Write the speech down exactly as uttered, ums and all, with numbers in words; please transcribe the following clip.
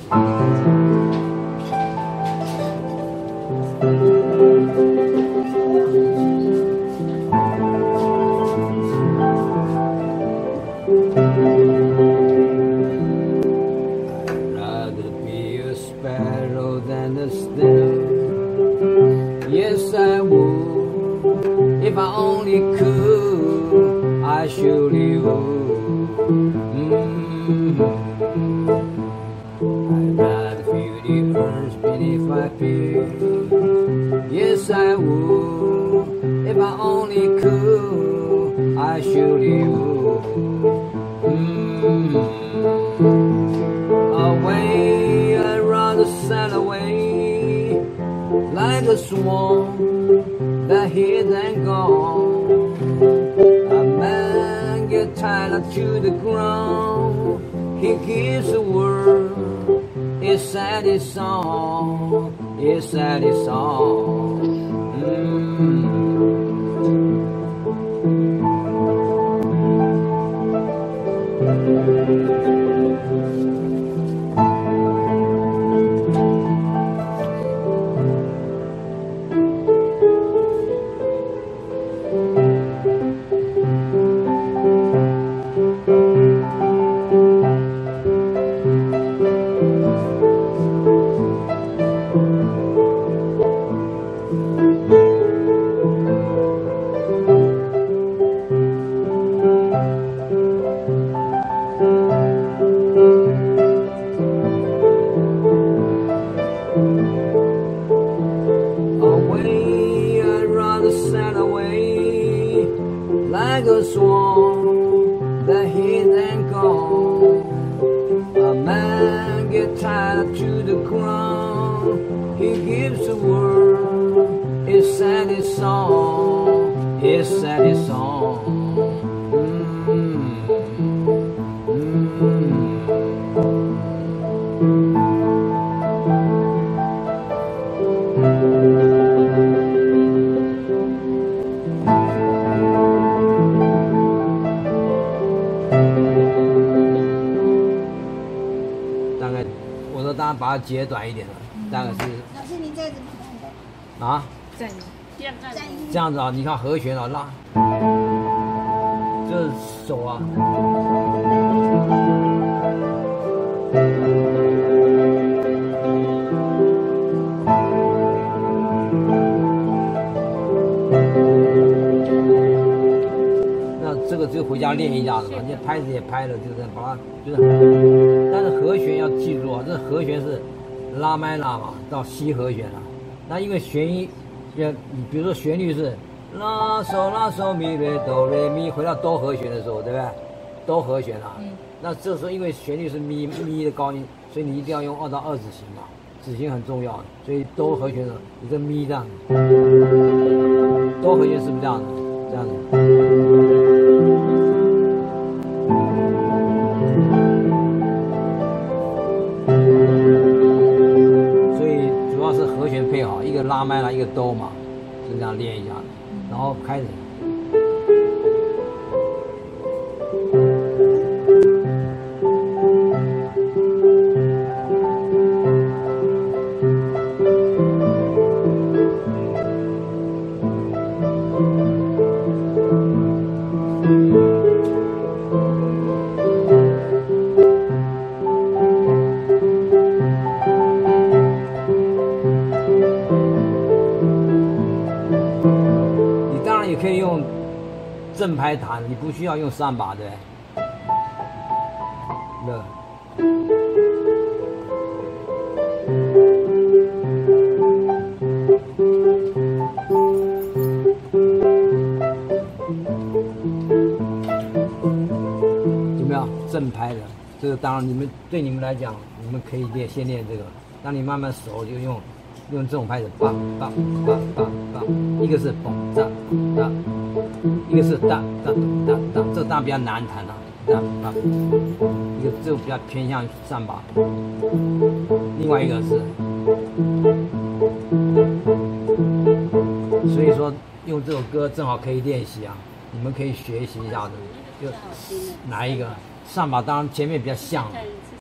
Than the stem. Yes, I would. If I only could, I surely would. Mm-hmm. I'd rather feel the earth beneath my feet. Yes, I would. If I only could, I surely would. Mm-hmm. Away, I'd rather sail away like a swan that hit and gone. A man get tied to the ground. He gives the world his saddest song, his saddest song. Mm. 个 swan that hit and gone. A man get tied to the ground. He gives the world his saddest song, his saddest song. Mm-hmm. Mm-hmm. 大概，我说当然把它截短一点了，大概是。 老师，您这怎么弹的？ 啊？ 这样这样这样子啊，你看和弦啊，拉，这手啊。那这个就回家练一下子嘛，你拍子也拍了，就是把它就是，但是和弦要记住啊，这和弦是拉麦拉嘛，到西和弦了。那因为弦音，要你比如说旋律是拉嗦拉嗦咪瑞哆瑞咪，回到哆和弦的时候，对不对？哆和弦啊，嗯、那这时候因为旋律是咪咪的高音，所以你一定要用二到二指型嘛，指型很重要，所以哆和弦的你这咪这样，哆和弦是不是这样的？这样子。和弦配好，一个拉麦拉，一个哆嘛，就这样练一下，然后开始。也可以用正拍弹，你不需要用三把，对不对？有没有正拍的？这个当然你们对你们来讲，你们可以练先练这个，当你慢慢熟就用。用这种拍子，梆梆梆梆梆，一个是嘣哒哒，一个是哒哒哒哒，这当然比较难弹了，哒哒，一个这个比较偏向三把，另外一个是，所以说用这首歌正好可以练习啊，你们可以学习一下子，就哪一个上把当然前面比较像。